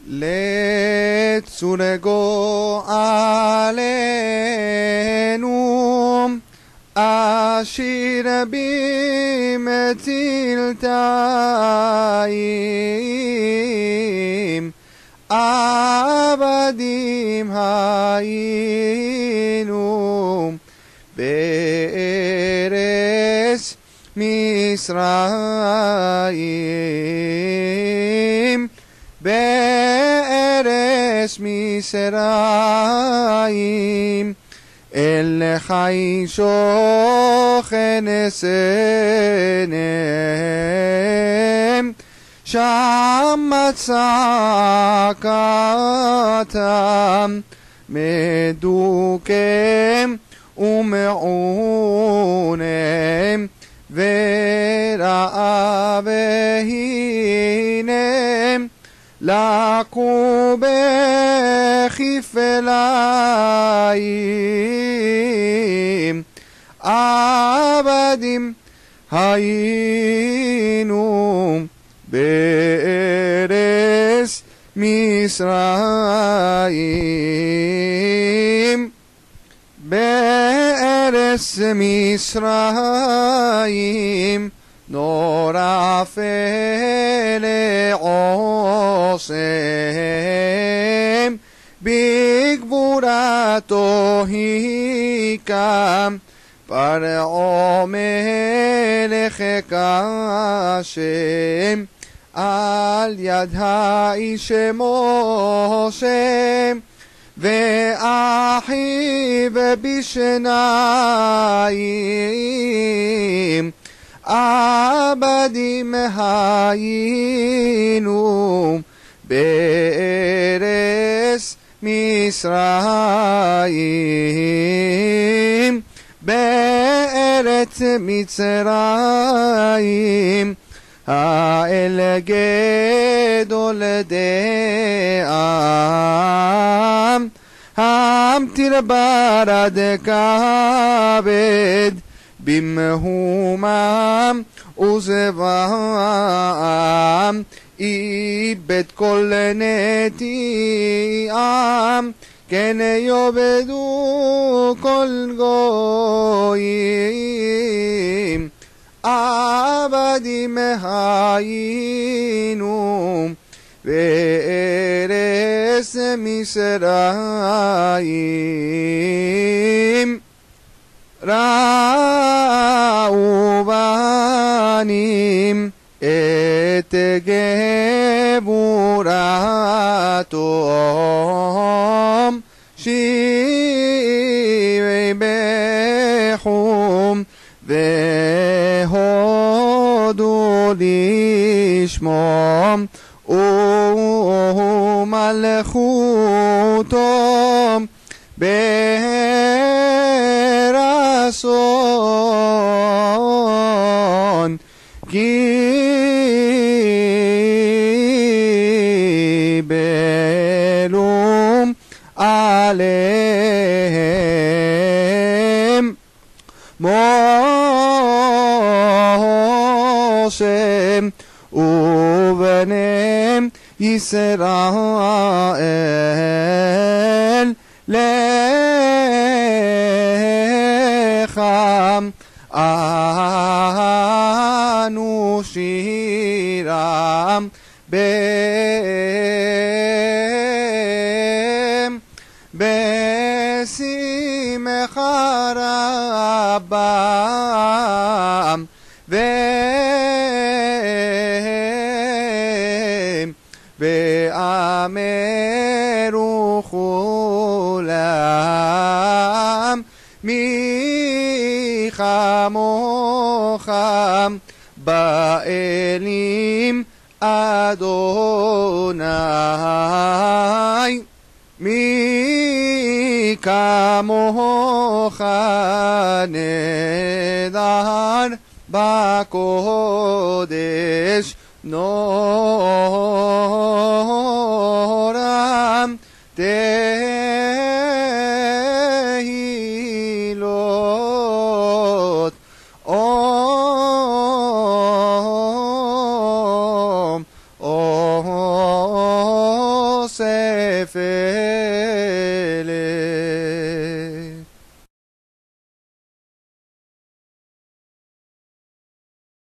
לצורגו עלינו אשיר במתילתיים עבדים היינו בארץ מצרים בארץ מצרים אל חי שוכן אסנם שם צעקתם מדוכם ומעונם וראה והינם לקו בכפליים עבדים היינו בארץ מצרים בארץ מצרים נורא פלא עושה בגבורתו היקם פרעה מלך קשם על יד האיש משה ואחיו בשניים עבדים היינו בארץ מצרים בארץ מצרים האל גדול דעם המתיר ברד כבד במהומם וזבם איבד כל נטיעם כן יאבדו כל גויים עבדים היינו בארץ מצרים ראו בנים את גבורתו שירי בחום והודו לשמום ומלכותו ברסון קיבלום עליהם משה ובניהם ישראל לחם אנו שירם בהם בשמחה רבם והם ואמרו כולם מי כמוך באלים אדוני מי כמוך נדר בקודש נורם תהילות נפלת.